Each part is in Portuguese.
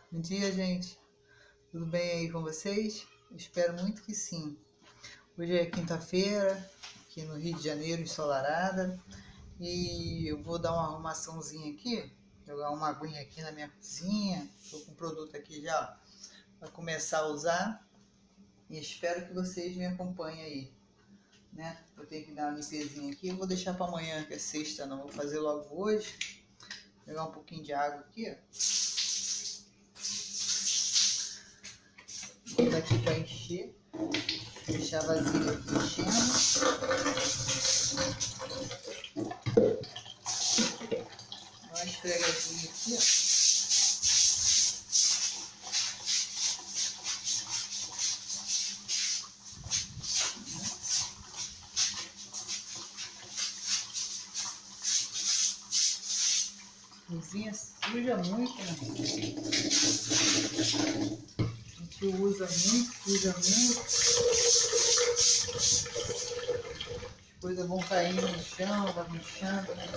Bom dia, gente. Tudo bem aí com vocês? Espero muito que sim. Hoje é quinta-feira, aqui no Rio de Janeiro, ensolarada. E eu vou dar uma arrumaçãozinha aqui, jogar uma aguinha aqui na minha cozinha. Estou com o produto aqui já para começar a usar. E espero que vocês me acompanhem aí, né? Eu tenho que dar uma limpezinha aqui. Eu vou deixar para amanhã, que é sexta, não. Vou fazer logo hoje. Pegar um pouquinho de água aqui, ó. Botar aqui para encher. Deixar a vasilha aqui enchendo. Dá uma esfregadinha aqui, ó. Cozinha suja muito, né? A gente usa muito, suja muito. As coisas vão caindo no chão, vai murchando, né?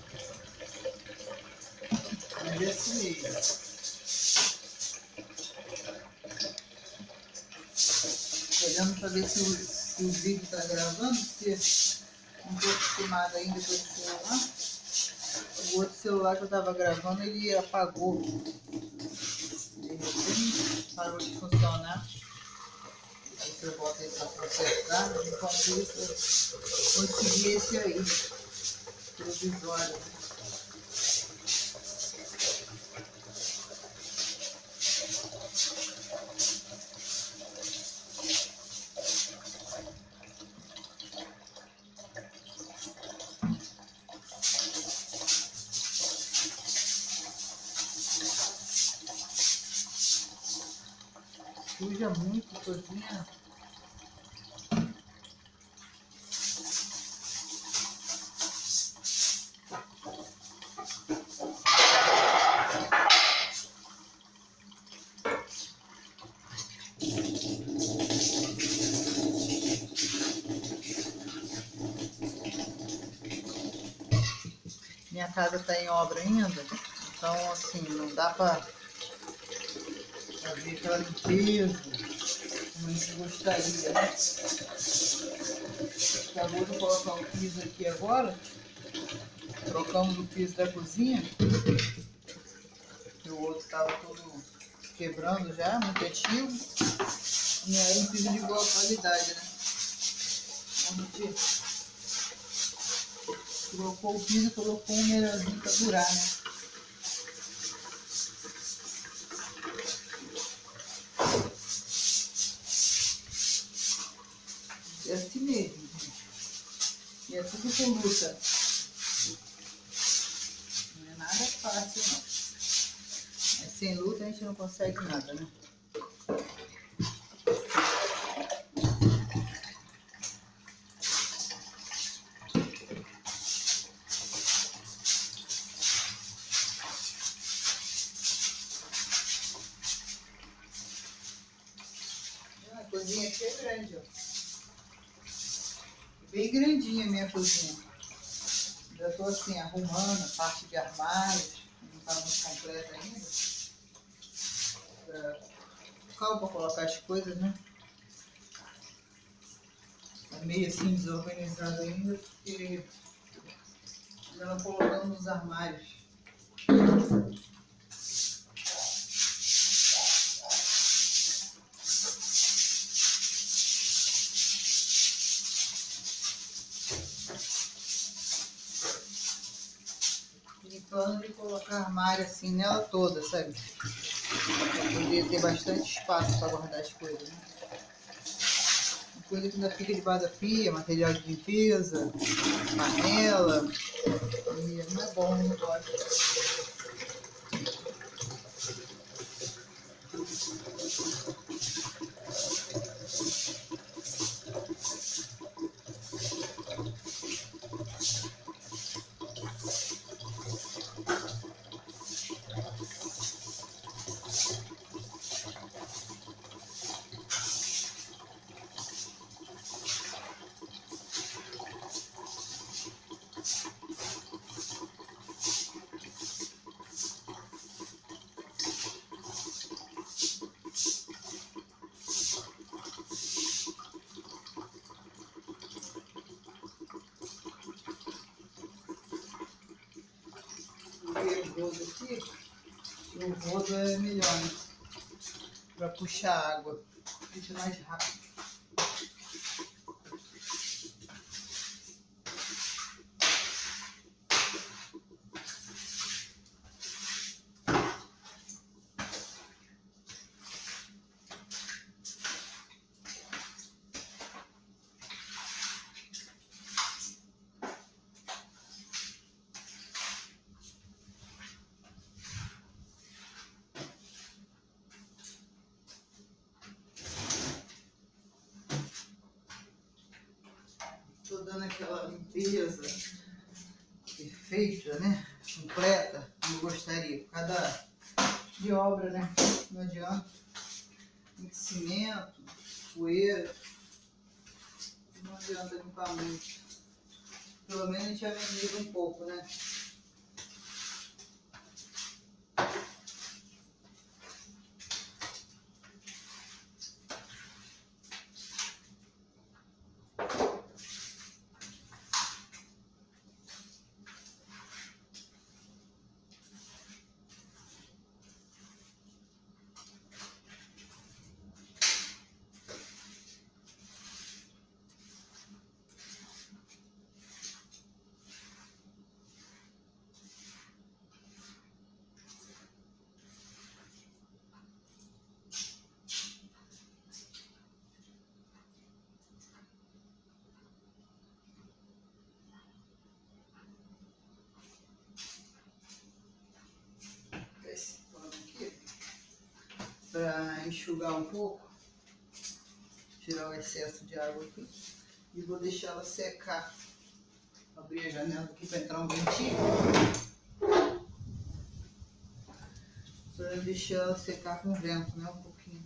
Mas é assim mesmo. Olhando para ver se o vídeo está gravando, porque não estou acostumada ainda com esse celular. O outro celular que eu estava gravando, ele apagou. De repente, parou de funcionar. Aí você bota ele para consertar, enquanto isso eu consegui esse aí, provisório, né? Suja muito a cozinha. Minha casa está em obra ainda, então assim, não dá para fazer aquela limpeza como a gente gostaria, né? Acabou de colocar o piso aqui agora, trocamos o piso da cozinha, que o outro estava todo quebrando já, muito antigo, e aí um piso de boa qualidade, né? A gente trocou o piso e colocou um melhorzinho para durar, né? É assim mesmo, gente. E é tudo com luta. Não é nada fácil, não. Mas sem luta a gente não consegue nada, né? A cozinha aqui é grande, ó. Bem grandinha a minha cozinha. Já estou assim, arrumando a parte de armários, não está muito completa ainda. Calma para colocar as coisas, né? Está meio assim desorganizado ainda, porque ainda não colocamos nos armários. Em plano de colocar armário assim nela toda, sabe? Para poder ter bastante espaço para guardar as coisas, né? Coisa que ainda fica debaixo da pia, material de limpeza, panela, e não é bom, não gosto. rodo aqui. O rodo é melhor, né? Para puxar água. Fica mais rápido. Estou dando aquela limpeza perfeita, né? Completa, como eu gostaria. Por causa de obra, né? Não adianta. Muito cimento, poeira. Não adianta limpar muito. Pelo menos a gente ameniza um pouco, né? Esse pano aqui para enxugar um pouco, tirar o excesso de água aqui e vou deixar ela secar. Abrir a janela aqui para entrar um ventinho, para deixar ela secar com vento, né? Um pouquinho.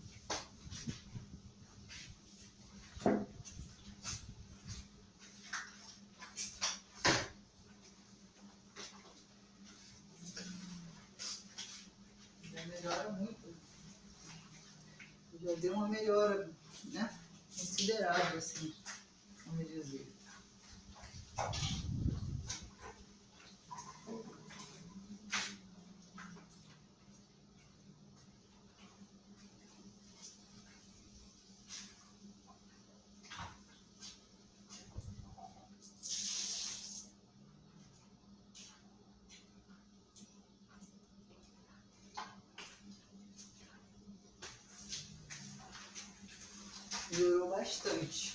Já melhora muito. Já deu uma melhora, né? Considerável, assim, vamos dizer. Melhorou bastante.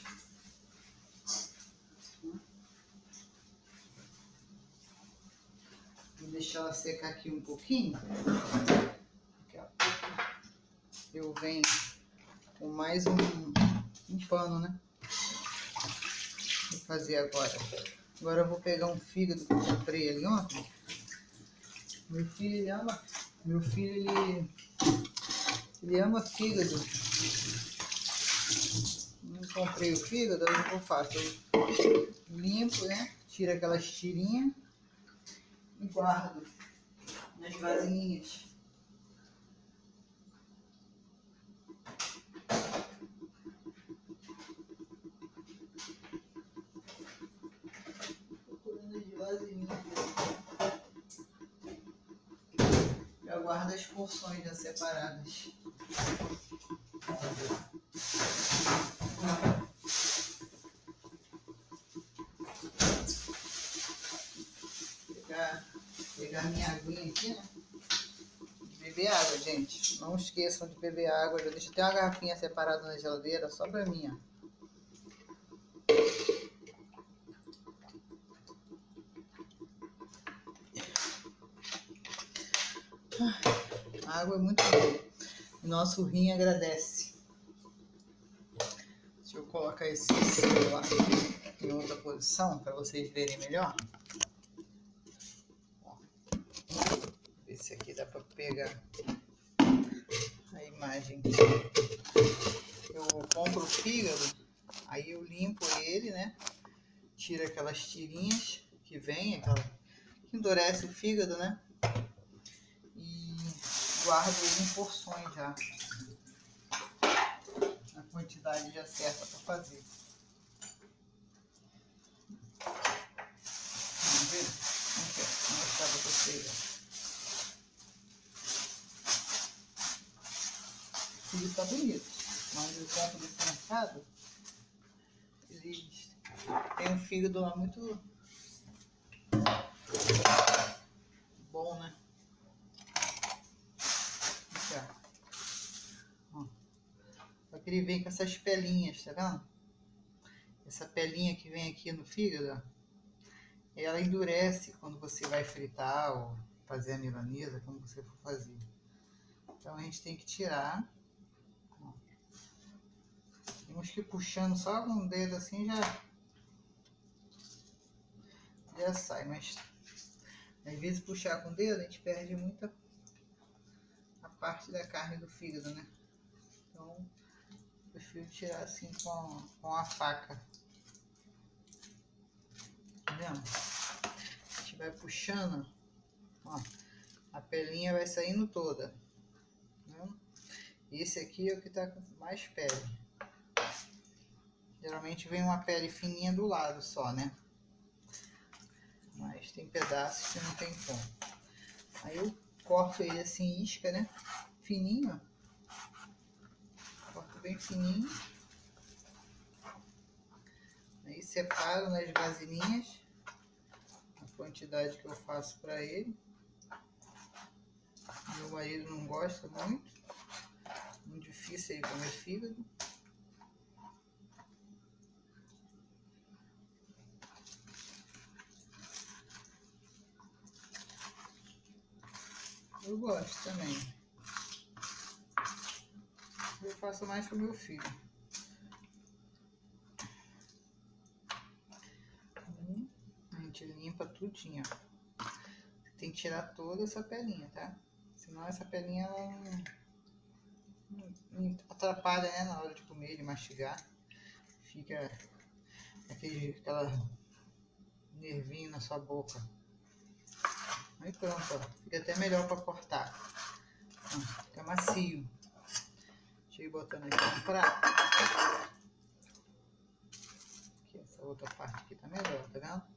Vou deixar ela secar aqui um pouquinho. Daqui a pouco eu venho com mais um pano, né? Vou fazer agora. Agora eu vou pegar um fígado que eu comprei ali ontem. Meu filho ele ama fígado. Não comprei o fígado, aí o que eu faço? Eu limpo, né? Tiro aquelas tirinhas e guardo nas vasinhas. Procurando as vasinhas. Já guardo as porções já separadas. Pegar minha aguinha aqui, né? Beber água, gente. Não esqueçam de beber água. Já deixo até uma garrafinha separada na geladeira, só pra mim, ó. A água é muito boa. Nosso rim agradece. Deixa eu colocar esse celular em outra posição para vocês verem melhor. Ó, ver se aqui dá para pegar a imagem. Eu compro o fígado, aí eu limpo ele, né? Tiro aquelas tirinhas que vem, aquela que endurece o fígado, né? E guardo ele em porções já. A quantidade já certa para fazer. Vamos ver? Vou mostrar para vocês. fígado tá bonito. Mas eu compro desse mercado, eles têm um fígado lá muito bom, né? Aqui, ó. Só que ele vem com essas pelinhas, tá vendo? Essa pelinha que vem aqui no fígado, ó, ela endurece quando você vai fritar ou fazer a milanesa, como você for fazer. Então a gente tem que tirar. Ó. Temos que ir puxando só com o dedo assim já sai, mas às vezes puxar com o dedo a gente perde muita a parte da carne do fígado, né? Então eu prefiro tirar assim com a faca. Tá vendo? A gente vai puxando, ó, a pelinha vai saindo toda. Tá? Esse aqui é o que tá com mais pele. Geralmente vem uma pele fininha do lado só, né? Mas tem pedaços que não tem como. Aí eu corto ele assim, isca, né? Fininho. Corto bem fininho. Aí separo nas vasilhinhas a quantidade que eu faço para ele. Meu marido não gosta muito. Muito difícil ele comer fígado. Eu gosto também. Eu faço mais pro meu filho. A gente limpa tudinho. Tem que tirar toda essa pelinha, tá? Senão essa pelinha ela não atrapalha, né, na hora de comer, de mastigar. Fica aquela nervinho na sua boca. Aí pronto, ó. Fica até melhor para cortar. Ó, fica macio. Deixa eu ir botando aqui no prato. Aqui, essa outra parte aqui tá melhor, tá vendo?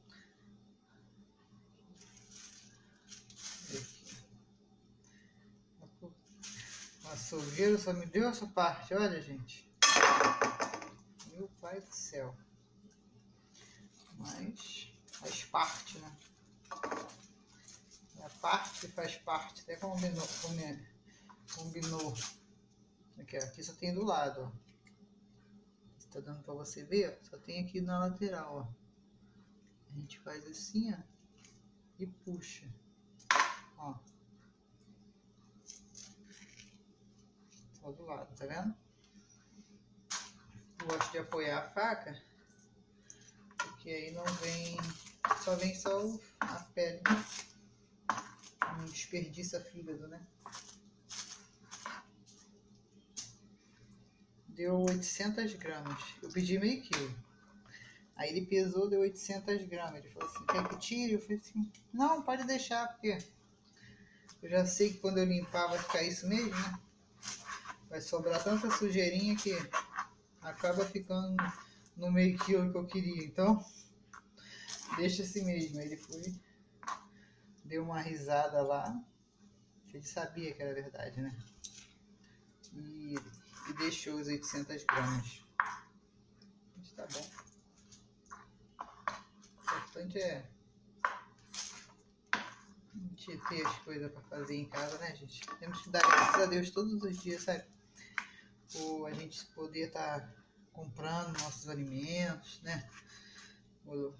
O açougueiro só me deu essa parte, olha, gente. Meu pai do céu. Mas faz parte, né? É a parte que faz parte. Até combinou. Aqui só tem do lado, ó. Tá dando pra você ver? Só tem aqui na lateral, ó. A gente faz assim, ó. E puxa. Ó. Só do lado, tá vendo? Eu gosto de apoiar a faca, porque aí não vem... Só vem a pele. Não desperdiça fígado, né? Deu 800 gramas. Eu pedi meio quilo. Aí ele pesou, deu 800 gramas. Ele falou assim, quer que tire? Eu falei assim, não, pode deixar, porque eu já sei que quando eu limpar vai ficar isso mesmo, né? Vai sobrar tanta sujeirinha que acaba ficando no meio quilo que eu queria. Então, deixa assim mesmo. Aí ele foi, deu uma risada lá. Ele sabia que era verdade, né? E deixou os 800 gramas. Mas tá bom. O importante é a gente ter as coisas para fazer em casa, né, gente? Temos que dar graças a Deus todos os dias, sabe? Por a gente poder estar comprando nossos alimentos, né? Por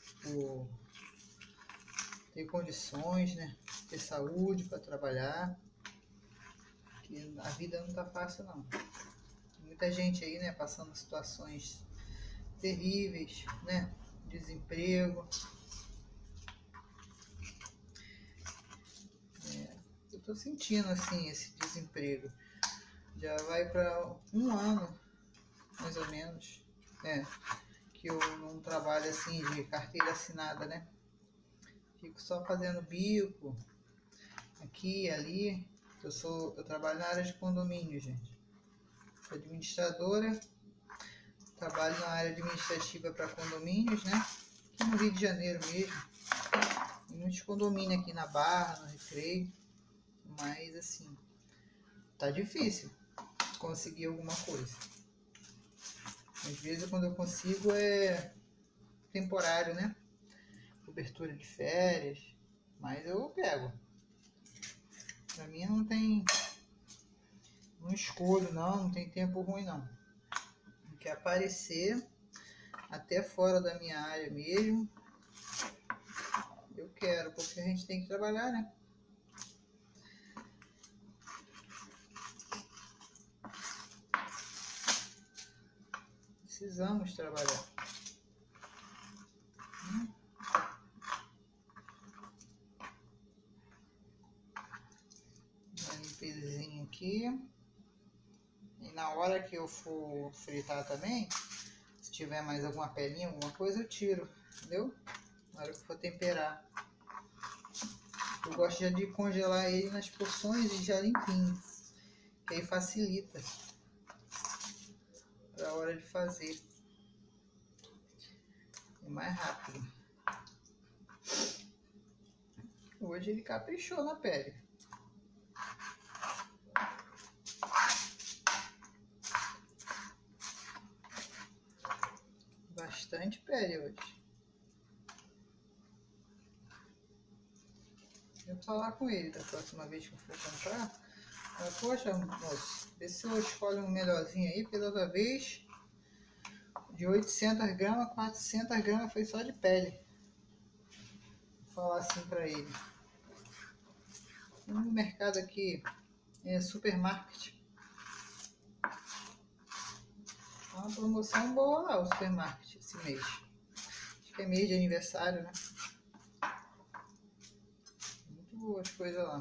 ter condições, né? Ter saúde para trabalhar. Porque a vida não tá fácil, não. Tem muita gente aí, né? Passando situações terríveis, né? Desemprego. Eu tô sentindo, assim, esse desemprego. Já vai para um ano, mais ou menos, que eu não trabalho assim de carteira assinada, né? Fico só fazendo bico, aqui e ali. Eu trabalho na área de condomínio, gente. Sou administradora, trabalho na área administrativa para condomínios, né? Aqui no Rio de Janeiro mesmo. Tem muitos condomínios aqui na Barra, no Recreio. Mas assim, tá difícil. conseguir alguma coisa. Às vezes quando eu consigo é temporário, né? Cobertura de férias, mas eu pego. Pra mim não tem, não escolho não tem tempo ruim não. Quer aparecer até fora da minha área mesmo, eu quero, porque a gente tem que trabalhar, né? Precisamos trabalhar. Uma limpezinha aqui. E na hora que eu for fritar também, se tiver mais alguma pelinha, alguma coisa, eu tiro, entendeu? Na hora que for temperar. Eu gosto já de congelar ele nas porções e já limpinho, que aí facilita para a hora de fazer. É mais rápido. Hoje ele caprichou na pele. Bastante pele hoje. Eu vou falar com ele da próxima vez que eu for comprar. Mas, poxa, moço, vê se eu escolho um melhorzinho aí, porque da outra vez de 800 gramas, 400 gramas foi só de pele. Vou falar assim pra ele. No mercado aqui é supermarket. Uma promoção boa lá, o supermarket, esse mês. Acho que é mês de aniversário, né? Muito boas as coisas lá.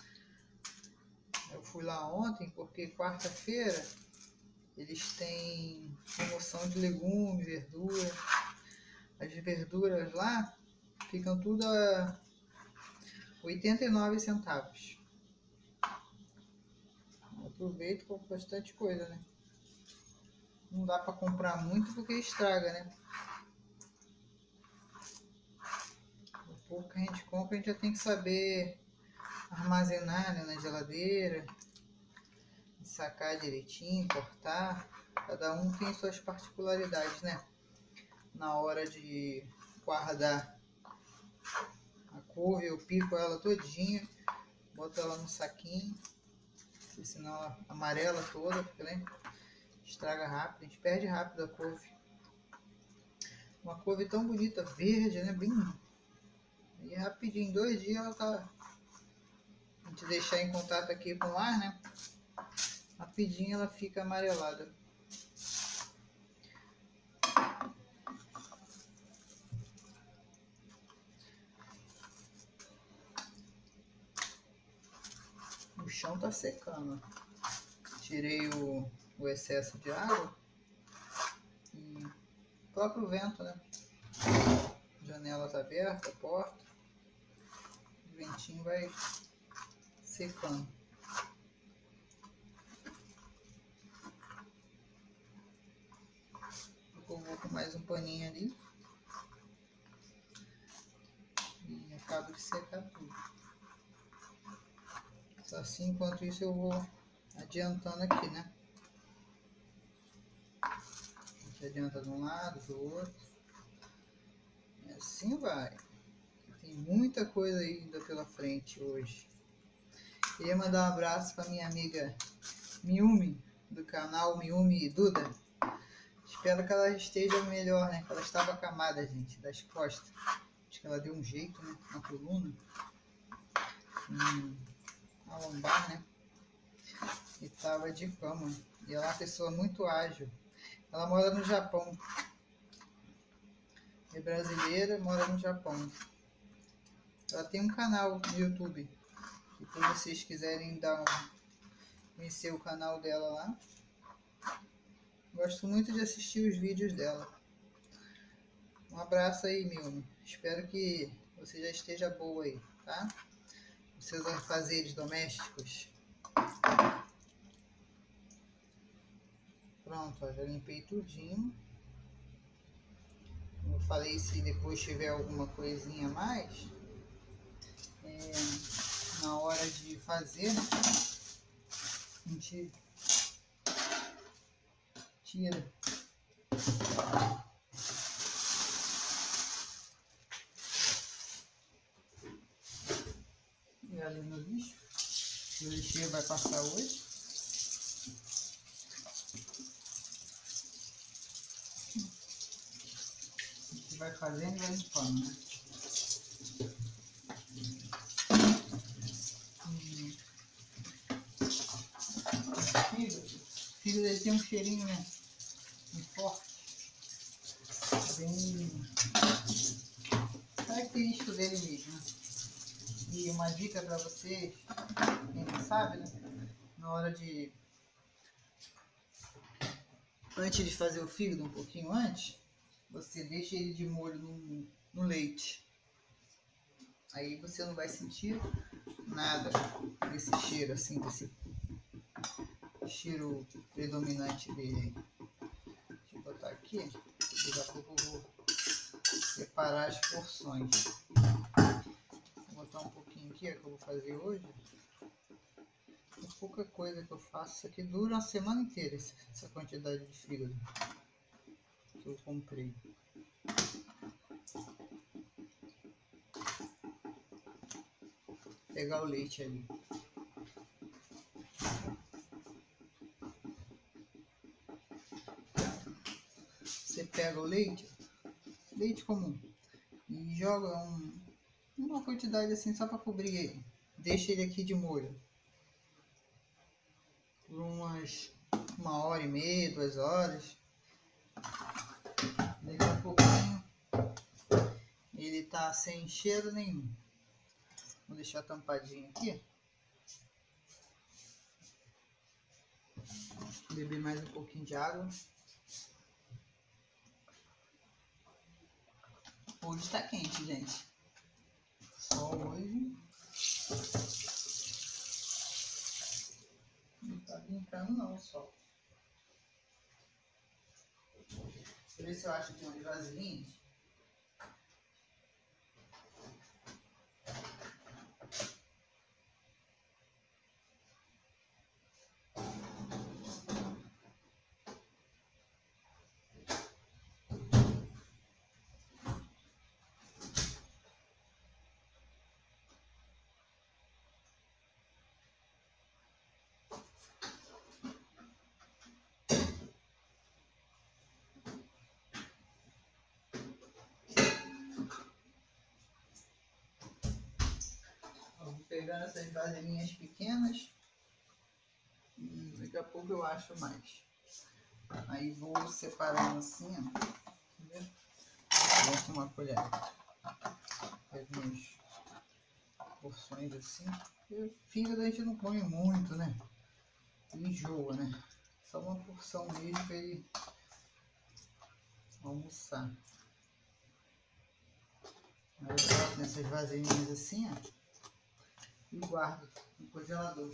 Eu fui lá ontem porque quarta-feira eles têm promoção de legume, verdura. As verduras lá ficam tudo a 89 centavos. Aproveito com bastante coisa, né? Não dá para comprar muito porque estraga, né? O pouco que a gente compra, a gente já tem que saber armazenar, né, na geladeira, sacar direitinho, cortar. Cada um tem suas particularidades, né? Na hora de guardar a couve, eu pico ela todinha, boto ela no saquinho, porque senão ela amarela toda, porque né, estraga rápido, a gente perde rápido a couve. Uma couve tão bonita, verde, né? Bem. E rapidinho, em 2 dias ela tá. A gente deixar em contato aqui com o ar, né? Rapidinho ela fica amarelada. O chão tá secando. Tirei o excesso de água. E o próprio vento, né? Janelas abertas, porta. O ventinho vai secando. Eu vou com mais um paninho ali. E acabo de secar tudo. Só assim, enquanto isso eu vou adiantando aqui, né? A gente adianta de um lado, do outro. E assim vai. Tem muita coisa ainda pela frente hoje. Queria mandar um abraço para minha amiga Miumi, do canal Miumi e Duda. Espero que ela esteja melhor, né? Que ela estava acamada, gente, das costas. Acho que ela deu um jeito, né? Na coluna. Na lombar, né? E estava de cama. E ela é uma pessoa muito ágil. Ela mora no Japão. É brasileira, mora no Japão. Ela tem um canal no YouTube. Se vocês quiserem conhecer o canal dela lá. Gosto muito de assistir os vídeos dela. Um abraço aí, Milma. Espero que você já esteja boa aí, tá? Os seus afazeres domésticos. Pronto, ó, já limpei tudinho. Como eu falei, se depois tiver alguma coisinha a mais, na hora de fazer, a gente Tira. E ali no lixo. O lixeiro vai passar hoje. A gente vai fazendo e vai limpando, né? Fígado ele tem um cheirinho, né? Muito forte. Bem característico dele mesmo, né? E uma dica para vocês, quem não sabe, né? Na hora de... Antes de fazer o fígado, um pouquinho antes, você deixa ele de molho no leite. Aí você não vai sentir nada desse cheiro, assim, desse cheiro predominante dele. Deixa eu botar aqui, daqui a pouco eu vou separar as porções. Vou botar um pouquinho aqui, é que eu vou fazer hoje. É pouca coisa que eu faço. Isso aqui dura uma semana inteira, essa quantidade de fígado que eu comprei. Vou pegar o leite ali. Você pega o leite comum, e joga uma quantidade assim só para cobrir ele. Deixa ele aqui de molho por uma hora e meia, 2 horas. Daqui a pouquinho ele tá sem cheiro nenhum. Vou deixar tampadinho aqui. Beber mais um pouquinho de água. Hoje está quente, gente. Só hoje. Não tá brincando não, o sol. Deixa eu ver se eu acho aqui umas vasilhinhas. Vou pegando essas vasilhinhas pequenas. Daqui a pouco eu acho mais. Aí vou separando assim, ó. Boto uma colher. Pego umas porções assim. Porque fígado a gente não come muito, né? Ele enjoa, né? Só uma porção mesmo para ele almoçar. Aí eu boto nessas vasilhinhas assim, ó. E guardo no congelador.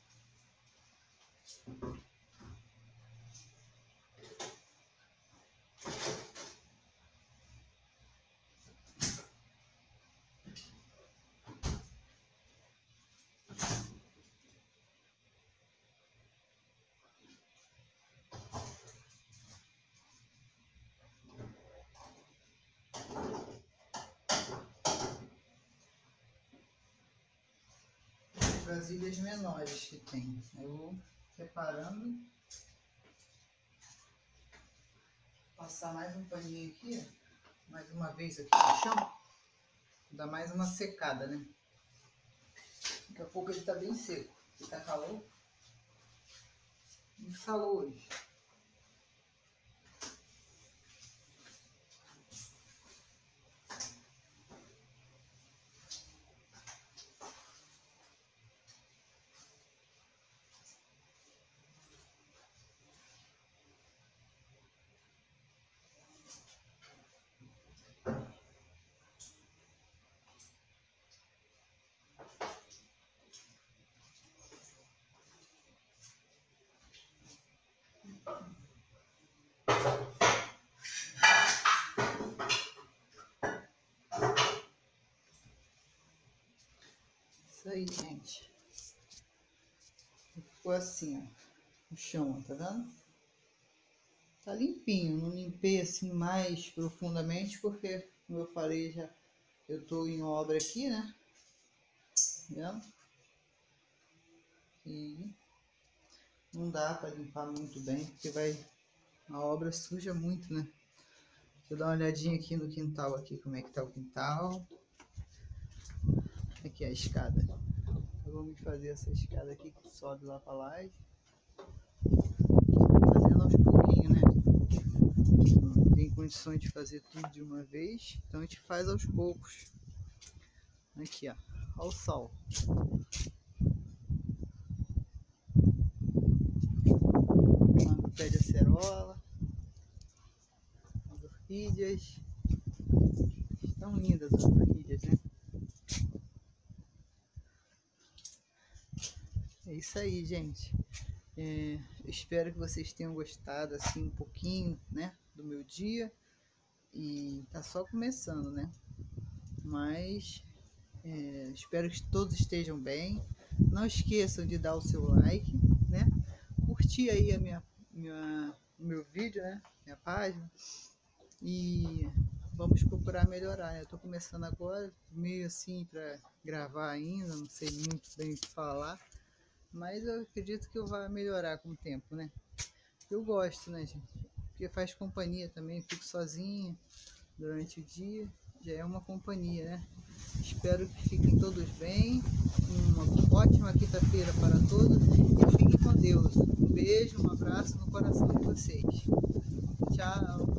Vasilhas menores que tem. Eu vou separando. Passar mais um paninho aqui, mais uma vez aqui no chão. Dá mais uma secada, né? Daqui a pouco ele tá bem seco. Tá calor. Muito calor hoje. Isso aí, gente. Ficou assim, ó. No chão, ó, tá vendo? Tá limpinho, não limpei assim mais profundamente porque, como eu falei, já eu tô em obra aqui, né? Vendo? E não dá para limpar muito bem porque a obra suja muito, né? Deixa eu dar uma olhadinha aqui no quintal aqui, como é que tá o quintal. Aqui é a escada. Então, vamos fazer essa escada aqui que sobe lá para lá. Fazendo aos pouquinhos, né? Não tem condições de fazer tudo de uma vez, então a gente faz aos poucos. Aqui, ó. Olha o sol. Um pé de acerola. As orquídeas. Estão lindas as orquídeas, né? É isso aí, gente. Eu espero que vocês tenham gostado assim um pouquinho, né, do meu dia. E tá só começando, né? Mas espero que todos estejam bem. Não esqueçam de dar o seu like, né? Curtir aí o meu vídeo, né? Minha página. E vamos procurar melhorar, né? Eu tô começando agora, meio assim para gravar ainda, não sei muito bem o que falar. Mas eu acredito que eu vá melhorar com o tempo, né? Eu gosto, né, gente? Porque faz companhia também, fico sozinha durante o dia, já é uma companhia, né? Espero que fiquem todos bem, uma ótima quinta-feira para todos e fiquem com Deus. Um beijo, um abraço no coração de vocês. Tchau!